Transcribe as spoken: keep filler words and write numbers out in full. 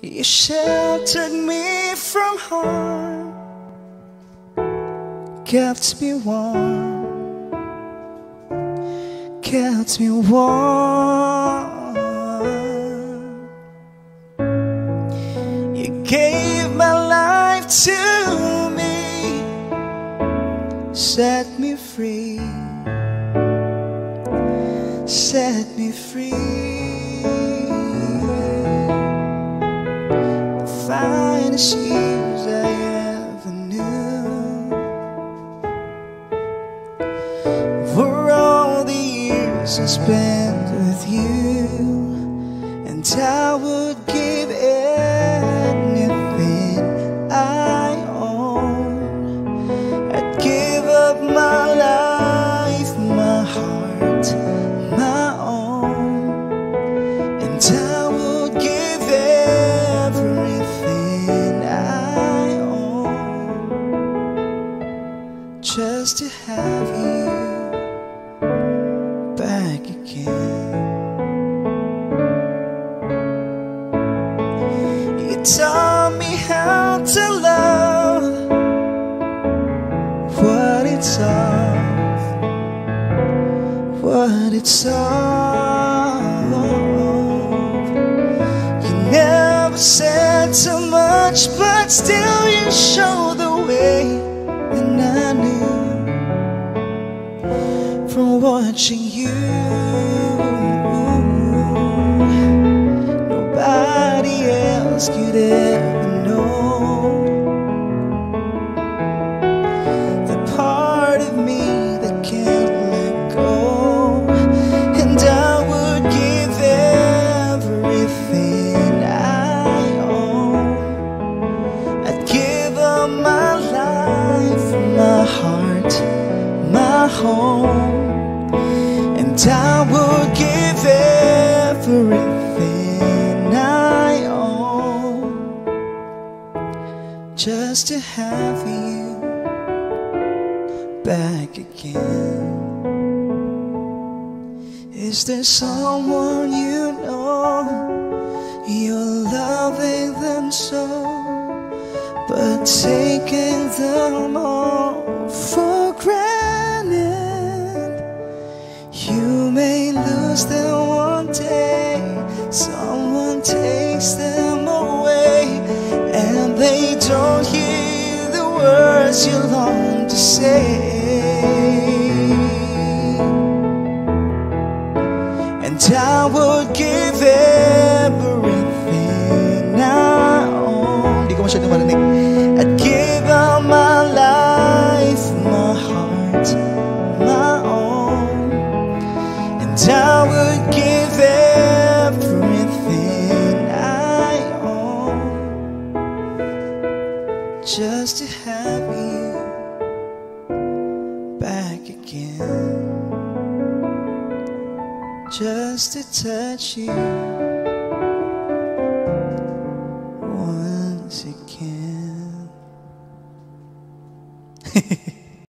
You sheltered me from harm, kept me warm, kept me warm. You gave my life to me, set me free, set me free. The finest years I ever knew were all the years I spent with you, and I would give anything I own. I'd give up my life, my heart, my own, and I would give everything I own just to have you back again. You taught me how to love what it's of, what it's of. You never said so much, but still you showed the way, and I knew from watching you, nobody else could ever know the part of me that can't let go. And I would give everything I own. I'd give up my life, my heart, my home, and I would give everything I own just to have you back again. Is there someone you know you're loving them so, but taking them all for granted? You may lose them one day, someone takes them away, and they don't hear the words you long to say. And I would give everything I own. Di ko masyadong marinig. I'd give up my life, my heart, my own, and I would give everything I own just to have you back again, just to touch you